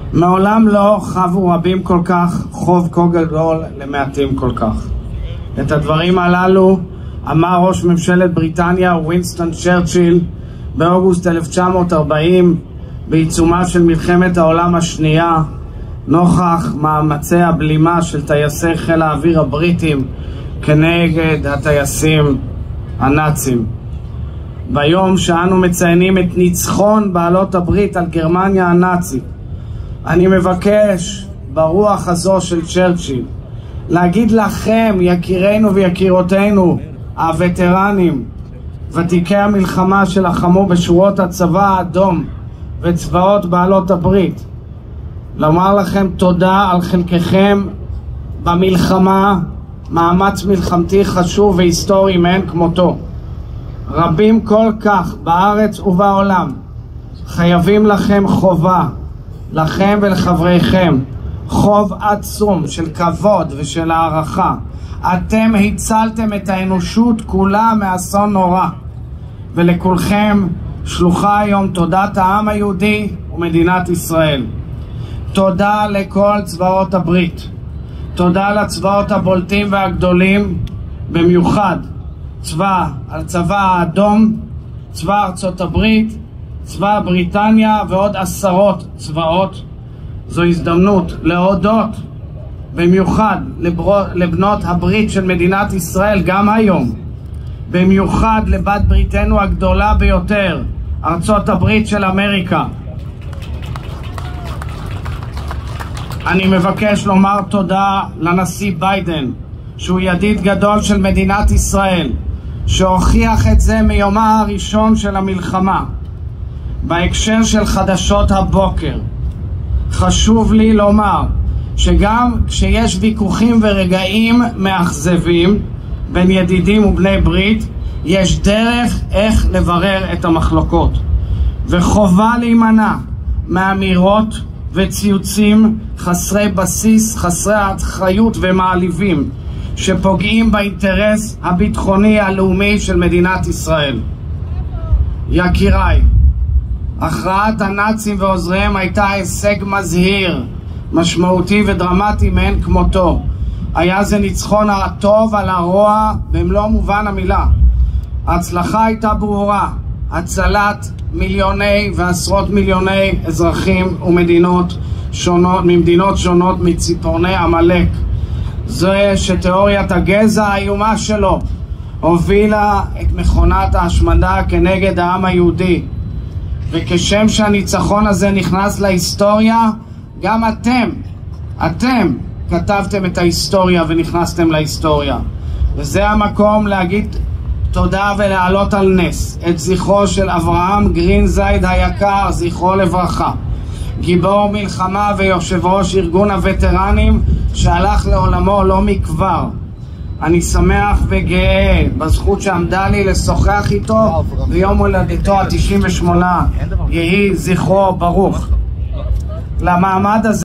מעולם לא חבו רבים כל כך חוב כה גדול למעטים כל כך. את הדברים הללו אמר ראש ממשלת בריטניה ווינסטון צ'רצ'יל באוגוסט 1940 בעיצומה של מלחמת העולם השנייה, נוכח מאמצי הבלימה של טייסי חיל האוויר הבריטים כנגד הטייסים הנאצים. ביום שאנו מציינים את ניצחון בעלות הברית על גרמניה הנאצית, אני מבקש ברוח הזו של צ'רצ'יל להגיד לכם, יקירינו ויקירותינו הווטרנים, ותיקי המלחמה שלחמו בשורות הצבא האדום וצבאות בעלות הברית, לומר לכם תודה על חלקכם במלחמה, מאמץ מלחמתי חשוב והיסטורי מאין כמותו. רבים כל כך בארץ ובעולם חייבים לכם חובה, לכם ולחבריכם, חוב עצום של כבוד ושל הערכה. אתם הצלתם את האנושות כולה מאסון נורא, ולכולכם שלוחה היום תודת העם היהודי ומדינת ישראל. תודה לכל צבאות הברית, תודה לצבאות הבולטים והגדולים, במיוחד הצבא האדום, צבא ארצות הברית, צבא בריטניה ועוד עשרות צבאות. זו הזדמנות להודות במיוחד לבנות הברית של מדינת ישראל גם היום, במיוחד לבת בריתנו הגדולה ביותר, ארצות הברית של אמריקה. אני מבקש לומר תודה לנשיא ביידן, שהוא ידיד גדול של מדינת ישראל, שהוכיח את זה מיומה הראשון של המלחמה. בהקשר של חדשות הבוקר, חשוב לי לומר שגם כשיש ויכוחים ורגעים מאכזבים בין ידידים ובני ברית, יש דרך איך לברר את המחלוקות, וחובה להימנע מאמירות וציוצים חסרי בסיס, חסרי אחריות ומעליבים, שפוגעים באינטרס הביטחוני הלאומי של מדינת ישראל. יקיריי, הכרעת הנאצים ועוזריהם הייתה הישג מזהיר, משמעותי ודרמטי מאין כמותו. היה זה ניצחון הטוב על הרוע במלוא מובן המילה. ההצלחה הייתה ברורה, הצלת מיליוני ועשרות מיליוני אזרחים ומדינות שונות, ממדינות שונות מציפורני עמלק. זה שתיאוריית הגזע האיומה שלו הובילה את מכונת ההשמדה כנגד העם היהודי. וכשם שהניצחון הזה נכנס להיסטוריה, גם אתם כתבתם את ההיסטוריה ונכנסתם להיסטוריה. וזה המקום להגיד תודה ולהעלות על נס את זכרו של אברהם גרינזייד היקר, זכרו לברכה, גיבור מלחמה ויושב ראש ארגון הווטרנים שהלך לעולמו לא מכבר. אני שמח וגאה בזכות שעמדה לי לשוחח איתו ביום הולדתו ה-98. יהי זכרו ברוך. למעמד הזה